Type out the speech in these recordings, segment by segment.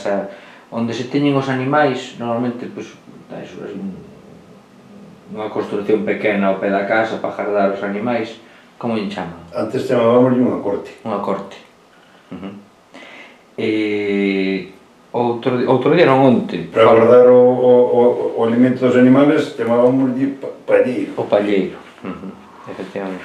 casa onde se teñen os animais, normalmente, pois, unha construcción pequena ao pé da casa para guardar os animais, como lle chaman? Antes chamábamos unha corte. Unha corte. Outro día non onte. Para guardar o alimento dos animales chamábamos palleiro. O palleiro, efectivamente.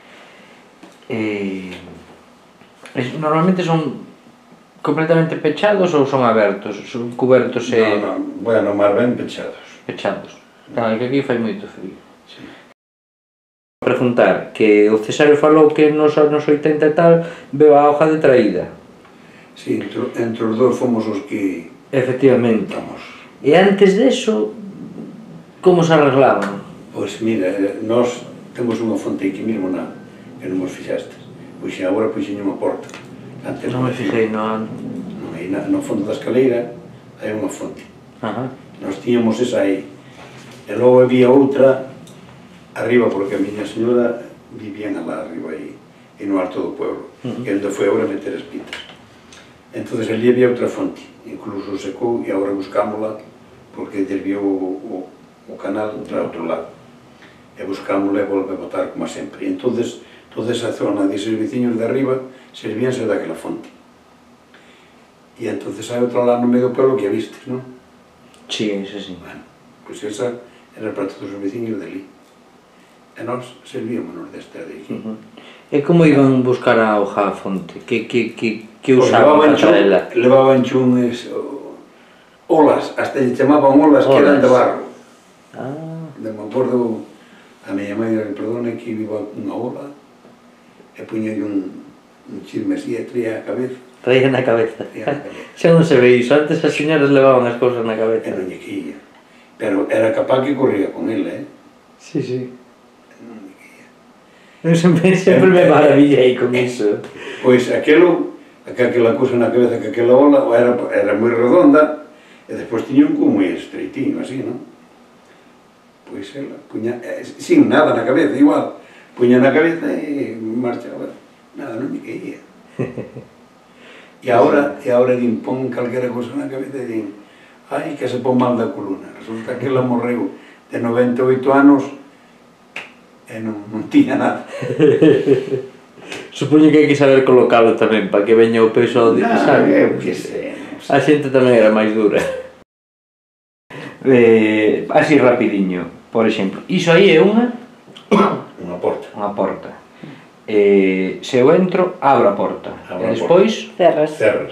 Normalmente son completamente pechados ou son abertos? Son cubertos e... Non, bueno, máis ben pechados. Pechados. Claro, que aquí fai moito frío. Sí. Preguntar, que o Cesario falou que nos 80 e tal veo a hoja de traída. Sí, entre os dous fomos os que... Efectivamente. E antes deso, como se arreglaban? Pois mira, nós temos unha fonte aquí mesmo que non vos fixastes. Pois agora puxen unha porta. Non me fixei, non... No fondo da escaleira hai unha fonte. Nós tiñamos esa aí. E logo había outra arriba, porque a miña señora vivían alá arriba aí, e no alto do pueblo, que onde foi agora meter as pitas. Entón, ali había outra fonte, incluso secou, e agora buscámola, porque desviou o canal para outro lado. E buscámola e volve a botar como sempre. E entón, toda esa zona deses veciños de arriba servíanse daquela fonte. E entón, hai outra lá no medio do pueblo que a vistes, non? Sí, esa sí. Bueno, pois esa era para todos os veciños de ali. E nós servíamonos desta de aquí. E como iban buscar a hoja a fonte? Que usaban para traela? Levaban chunes, olas, hasta lle chamaban olas que eran de barro. Me acordo, a miña mãe, perdone, que iba unha ola e puñalle un chisme así e traía a cabeza. Traía na cabeza. Xa non se ve iso, antes as señoras levaban as cousas na cabeza. E non lle quilla. Pero era capaz que corría con ela, Sí, sí. Eu sempre me maravillei con iso. Pois aquela cousa na cabeza, que aquela ola era moi redonda e despois tiña un cu moi estreitinho, así, non? Pois ela puña, sin nada na cabeza, igual, puña na cabeza e marchaba, nada, non lle queía. E agora din, pon calquera cousa na cabeza e din, ai, que se pon mal da columna. Resulta que ela morreu de 98 anos e non tiña nada. Supoño que hai que saber colocalo tamén, para que veña o peso ao sabe? Eu que sei. A xente tamén era máis dura. Así rapidiño, por exemplo, iso aí é unha porta. Unha porta. Se eu entro, abro a porta. E despois... Cerras.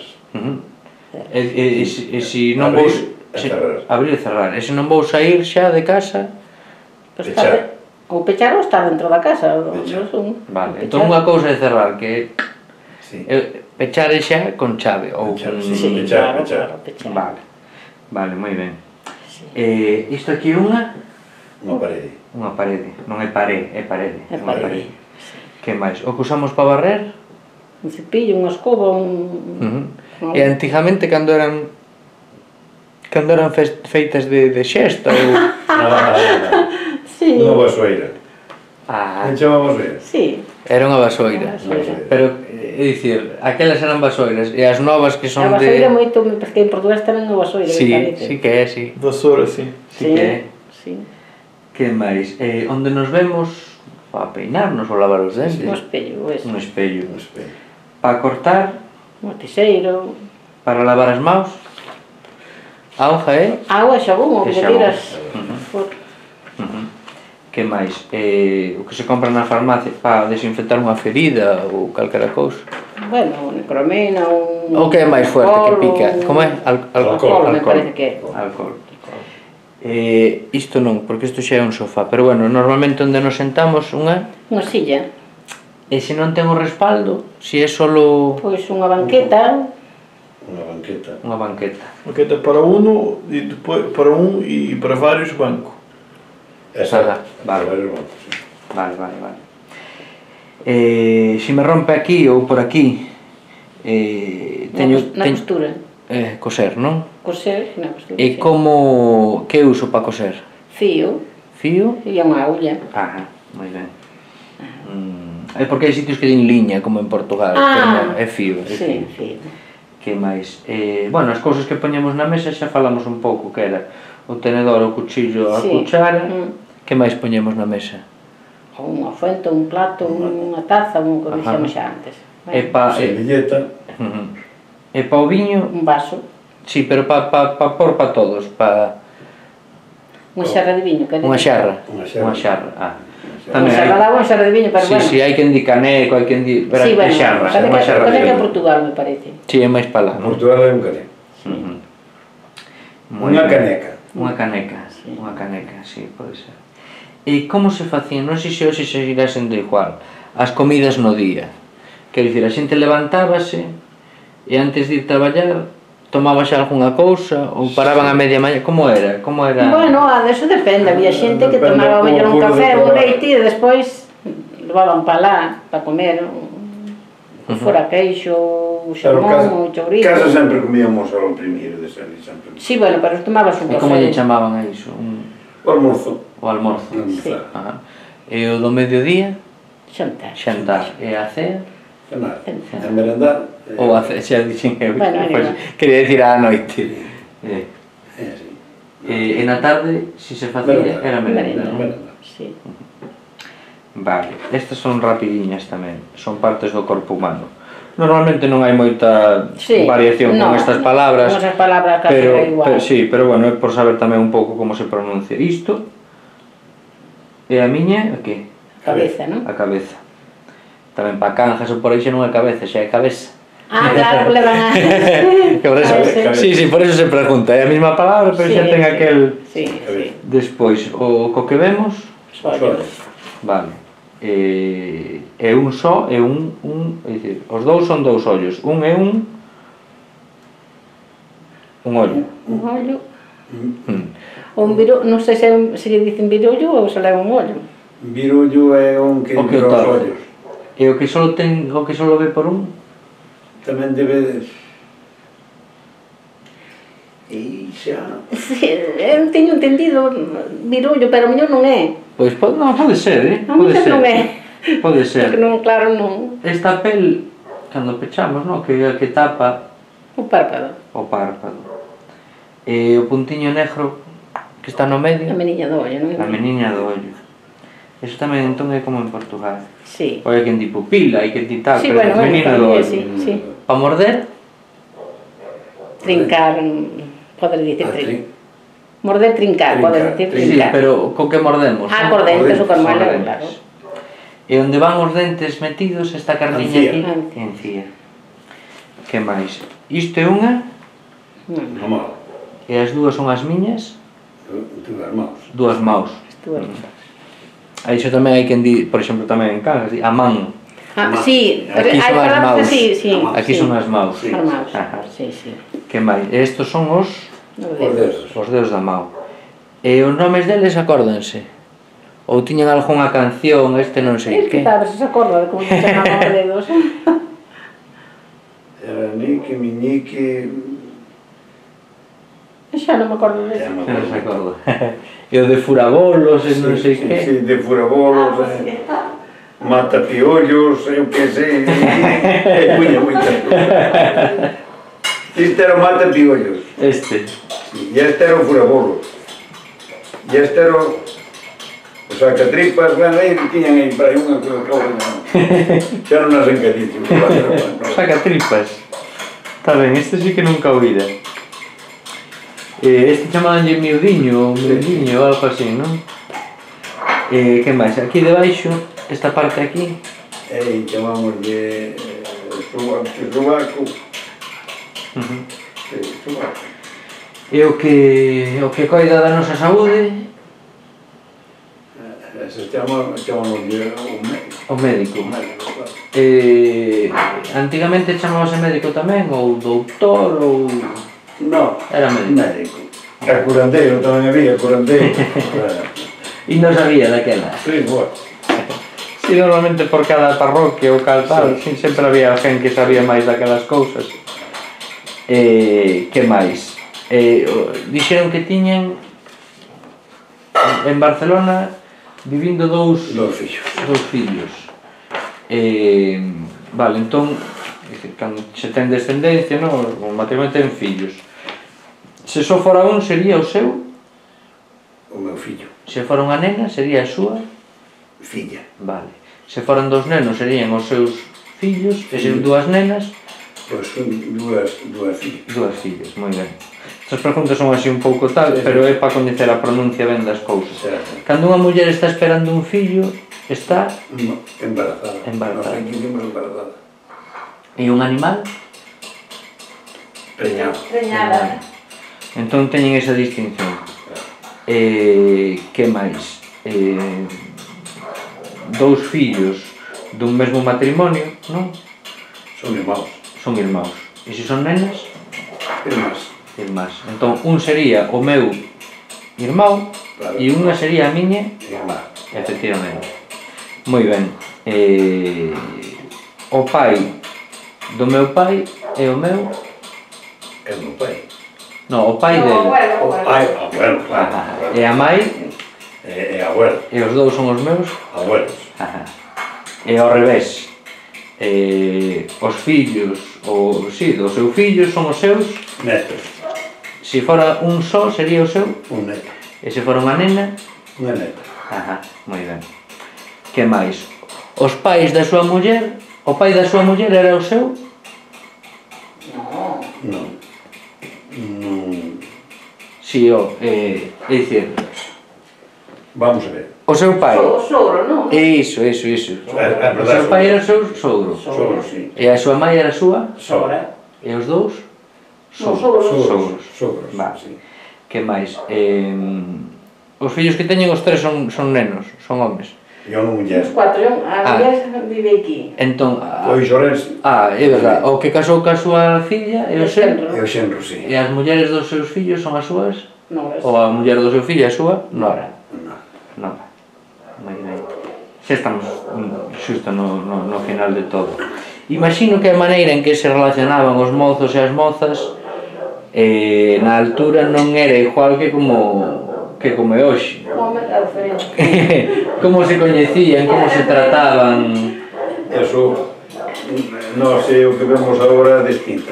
E se non vou... Abrir e cerrar. E se non vou sair xa de casa... Pechar. Ou pechar ou estar dentro da casa. Vale, entón unha cousa é cerrar, que pechar é xa con chave. Sí, claro, pechar. Vale, moi ben. Isto aquí é unha... Unha parede. Unha parede, non é parede, é parede. É parede. Que máis? O que usamos para barrer? Un cepillo, unha escoba, E antigamente, cando eran feitas de xesta ou... Sí. Unha vasoeira. Non chama vasoeira? Sí. Era unha vasoeira. Pero, é dicir, aquelas eran vasoiras, e as novas que son de... A vasoeira moito, porque en portugués tamén é vasoira. Sí, sí que é, sí. Vasoura, sí. Sí que é. Que máis? Onde nos vemos para peinarnos ou lavar os dentes? Un espello, eso. Un espello. Para cortar? Un tiseiro. Para lavar as maus? Auga, Agua e xabón, o que tiras. Que máis? O que se compra na farmacia para desinfectar unha ferida ou calquera cousa? Bueno, necromina, O que é máis fuerte que pica? Como é? Alcohol, me parece que é. Alcohol. Isto non, porque isto xa é un sofá, pero bueno, normalmente onde nos sentamos unha silla. E se non ten o respaldo, se é solo... Pois unha banqueta. Unha banqueta. Banqueta para uno, e depois para un e para varios bancos. Vale. Se me rompe aquí ou por aquí, teño... Na costura. Coser, non? Coser, na costura. E como... que uso para coser? Fío. Fío? E unha agulla. Moi ben. É porque hai sitios que din liña, como en Portugal, pero non, é fío. Sí, fío. Que máis? Bueno, as cousas que poñemos na mesa xa falamos un pouco, que era o tenedor, o cuchillo, a cuchara. Que máis poñemos na mesa? Unha fuente, un plato, unha taza, un que dixemos xa antes. Servilleta. E pa o viño? Un vaso. Sí, pero pa por pa todos, pa... Unha xarra de viño, Unha xarra. Unha xarra. Unha xarra de agua, unha xarra de viño, pero bueno. Sí, hai quen di caneco, hai quen di... Sí, bueno, caneca é Portugal, me parece. Sí, é máis pa lá, non? Portugal é un caneco. Unha caneca. Unha caneca, sí, pode ser. E como se facían, non sei se hoxe se irá sendo igual, as comidas no día? Quero dicir, a xente levantábase e antes de ir traballar tomaba xa algunha cousa ou paraban a media mañá, como era? Bueno, eso depende, había xente que tomaba mellor un café, un leite e despois levaban pa lá, pa comer fora queixo, xamón, chourizo. Casa sempre comíamos ao primeiro de salir, sempre. Sí, bueno, pero tomabas un café. E como lle chamaban a iso? O almorzo. O almorzo. Sí. E o do mediodía? Xantar. E a cea? Cenar. A merendar. Ou a cea, xa dixen eu. Bueno, Quería dicir a noite. É así. E na tarde, se se facía, era merenda. Sí. Vale, estas son rapidiñas tamén, son partes do corpo humano. Normalmente non hai moita variación con estas palabras, pero bueno, é por saber tamén un pouco como se pronuncia. Isto é a miña, a que? Cabeza, non? A cabeza. Tamén pa canjas ou por aí xa non é cabeza, xa é cabeza. Claro, levan a... Sí, por eso se pregunta, é a mesma palabra, pero xa ten aquel... Sí. Despois, o co que vemos... Vale. É un só e un, é dicir, os dous son dous ollos, un é un ollo. Un ollo. Un virullo, non sei se lle dicen virullo ou se leva un ollo. Virullo é un que mira os ollos. E o que só ve por un? Tamén debe... E xa... Eu teño entendido virullo, pero mellor non é. Pois non, pode ser, Pode ser. Non é. Pode ser. Porque non, claro, non. Esta pel, cando pechamos, non? Que tapa... O párpado. O párpado. E o puntiño negro que está no medio... A meniña do ollo, non? A meniña do ollo. Eso tamén entón é como en Portugal. Sí. Ou hai quen di pupila, hai quen di tal, sí, pero bueno, menina do ollo. Sí. Pa morder? Trincar, podes dicir trincar. Morder, trincar, podes dicir trincar. Sí, pero co que mordemos? Por dentes ou con moela, claro. E onde van os dentes metidos, esta carniña aquí? Encía. Que máis? Isto é unha? Unha mão. E as dúas son as miñas? Dúas maus. Aí iso tamén hai quen di, por exemplo, tamén en Cangas, a man. Sí, aquí son as maus. Aquí son as maus. As maus, sí. Que máis? Estos son os dedos da mão. E os nomes deles acórdanse? Ou tiñan algunha canción, este non sei que? Sabes, se acorda de como se chamaban os dedos. Era Nique, Miñique... Xa non me acordo de eso. Non se acorda. E o de furabolos, non sei que? Sí, de furabolos, mata piollos, eu que sei... Puña moita cousa. Este era o mata piollos. Este. E este era o furabolos. E este era o sacatripas, bueno, aí tiñan aí para aí unha cousa xa non nas encadísimos. Sacatripas. Está ben, este sí que nunca oíra. Este chamabanlle miudiño ou miudiño ou algo así, non? Que máis? Aquí debaixo, esta parte aquí. Chamamos de sobaco. E o que coida da nosa saúde? Chamamos o médico. Antigamente chamábase médico tamén, ou doutor, ou... Non, era médico. A curandeiro tamén había, curandeiro. E non sabía daquela. Sí, bueno. Sí, normalmente por cada parroquia ou cada tal, sempre había alguén que sabía máis daquelas cousas. Que máis? Dixeron que tiñan en Barcelona vivindo dous fillos. Vale, entón dicir, cando se ten descendencia, o matrimonio ten fillos. Se só fora un, sería o seu? O meu fillo. Se fora unha nena, sería a súa? Filla. Vale. Se foran dos nenos, serían os seus fillos, e se dúas nenas? Pois son dúas fillas. Dúas fillas, moi ben. Estas preguntas son así un pouco tal, pero é para coñecer a pronuncia ben das cousas. Cando unha muller está esperando un fillo, está... Embarazada. Embarazada. Non sei que dicimos embarazada. E un animal? Preñada. Entón teñen esa distinción. Que máis? Dous fillos dun mesmo matrimonio, non? Son irmãos. Son irmãos. E se son nenas? Irmás. Irmás. Entón, un sería o meu irmão, claro, e unha sería a miña irmá. Efectivamente. Moi ben. O pai do meu pai é o meu... É o meu pai. Non, o pai dele. O pai, abuelo, claro. E a mai? É abuelo. E os dous son os meus? Abuelos. E ao revés. Os fillos, do seu fillo son os seus? Netos. Se fora un só, sería o seu? Un neto. E se fora unha nena? Unha neta. Moi ben. Que máis? Os pais da súa muller? O pai da súa muller era o seu? Non. Si, é dicir... Vamos a ver. O seu pai? O sogro, non? Iso. O seu pai era o seu sogro? Sogro, sí. E a súa mai era a súa? Sogra. E os dous? Sogros. Sogros, vale. sí. Que máis? Os fillos que teñen os tres son nenos, son homes. E unha muller. Os 4, a muller vive aquí. Entón... O Xorense. É verdad. O que casou ca súa filla é o xenro. É o xenro, sí. E as mulleres dos seus fillos son as súas? Noras. Ou a muller do seu fillo é a súa? Nora. Non. Nora. Moi ben. Xa estamos xusto no final de todo. Imagino que a maneira en que se relacionaban os mozos e as mozas na altura non era igual que como é hoxe. Como se coñecían, como se trataban. Eso, non sei o que vemos agora distinta.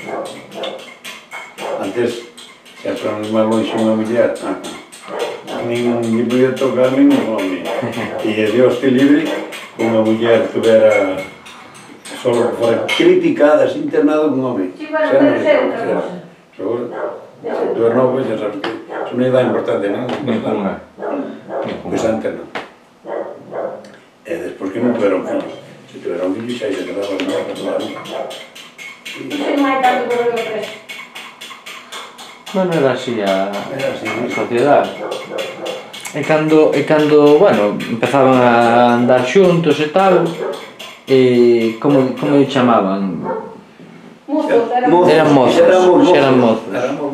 Antes, se era máis longe unha muller, nin podía tocar ningún home. E Dios te libre, unha muller tuvera solo que fora criticada, sin ter nada con home. Sí, bueno, pero sempre. Seguro. Se tú eres novo, xa sabes que eso non dá importancia, non? Pois antes non. E despois que non tuveron fillos. Se tuveron fillos xa se quedaba nada para toda a vida. Non hai tanto problema por eso. Bueno, era así a sociedade. E cando, bueno, empezaban a andar xuntos e tal, como lle chamaban? Eran mozos.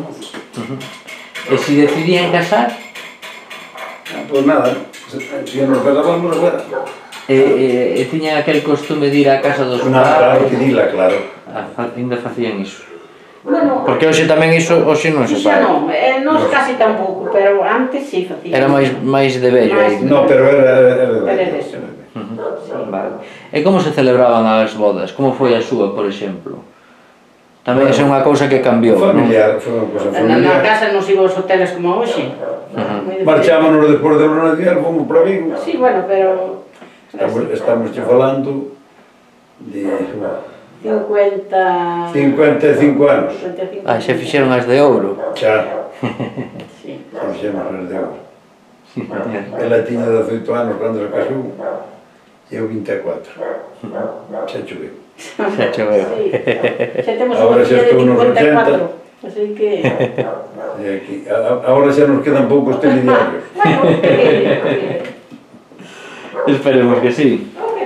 E se decidían casar? Pois nada, se nos casábamos afuera. E tiñan aquel costume de ir á casa dos pais? Claro que dila, claro. Ainda facían iso. Bueno, porque hoxe tamén iso, hoxe non se fai. Xa non, nos casi tampouco, pero antes sí facían. Era máis de vello aí. No, pero era de eso. Vale. E como se celebraban as bodas? Como foi a súa, por exemplo? Tamén é unha cousa que cambiou, non? Familiar, foi unha cousa familiar. Na casa non sigo os hoteles como hoxe. Marchámonos despois de luna de día, fomos para Vigo. Sí, bueno, pero... Estamos falando de... 55 anos. Xa fixeron as de ouro. Xa. Sí. Xa fixeron as de ouro. Ela tiña 18 anos cando se casou e eu 24. Xa choveu. Xa choveu. Xa temos unha filla de 54. Así que... Agora xa nos quedan poucos telediarios. Esperemos que sí.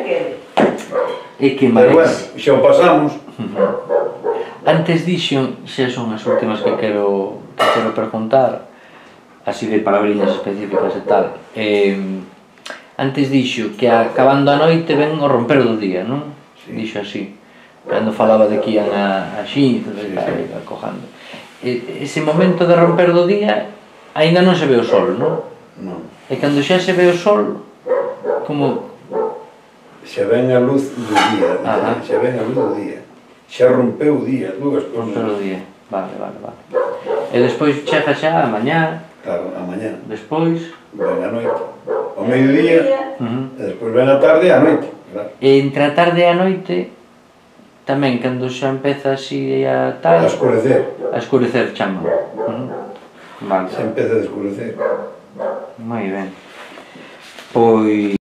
E que máis? Pero bueno, xa o pasamos. Antes dixo, xa son as últimas que quero preguntar, así de palabriñas específicas e tal. Antes dixo que acabando a noite ven o romper do día, non? Dixo así, cando falaba de que ian a Xinzo e tal, acojando. Ese momento de romper do día, aínda non se ve o sol, non? Non. E cando xa se ve o sol, como... Xa ven a luz do día, xa ven a luz do día. xa rompeu o día, dúas cosas. Rompeu o día, vale. E despois chega xa a mañá. Claro, a mañá. Despois... Ven a noite. Ao mediodía, e despois ven a tarde e a noite. E entre a tarde e a noite, tamén, cando xa empeza así a tal... A escurecer. A escurecer, chama. Vale. Xa empeza a escurecer. Moi ben. Pois...